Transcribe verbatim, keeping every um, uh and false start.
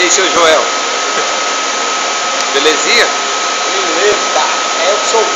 aí, seu Joel. Belezinha? Beleza. É, eu sou